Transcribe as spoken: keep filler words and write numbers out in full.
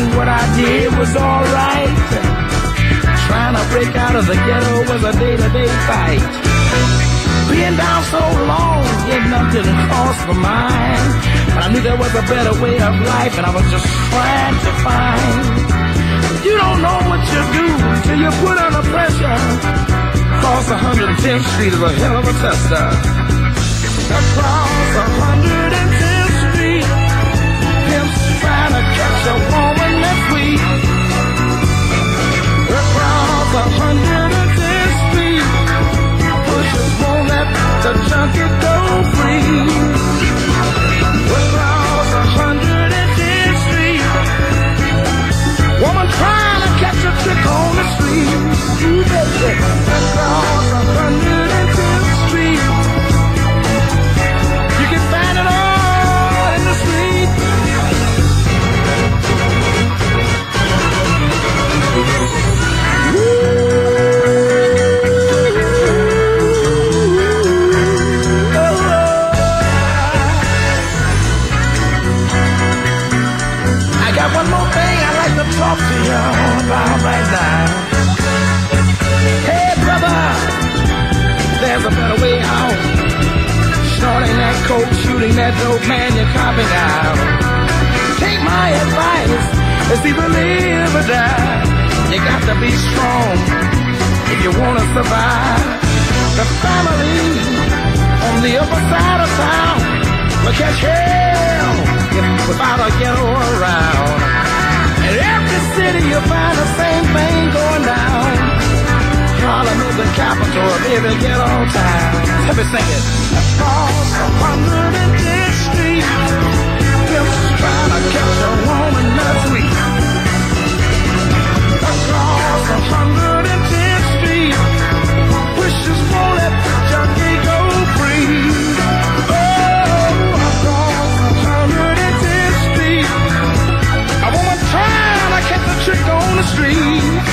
think what I did was alright. Trying to break out of the ghetto was a day-to-day fight. Being down so long, yet nothing crossed my mind. But I knew there was a better way of life, and I was just trying to find. You don't know what you do till you put under pressure. Across one hundred tenth Street is a hell of a tester. Across one hundred tenth Street, pimps trying to catch a woman that's weak. Across one hundred tenth Street, pushers won't let the junkie go free. Across one hundred tenth Street, woman trying to catch a trick on the street. Ooh, baby. Across one hundred tenth Street, you can find it all in the street. I got one more thing I'd like to talk to you about right now. Hey brother, there's a better way out. Snorting that coke, shooting that dope, man, you're copping out. Take my advice, it's either live or die. You got to be strong if you want to survive. The family on the upper side of town will catch hell without a ghetto around. In every city you'll find the same thing going down. Harlem is the capital of every ghetto town. Let me sing it. Across one hundred tenth Street, pimps trying to catch a woman that's weak. Across one hundred tenth Street, wishes won't let the junkie go free. Oh, across one hundred tenth Street, a woman trying to catch a trick on the street.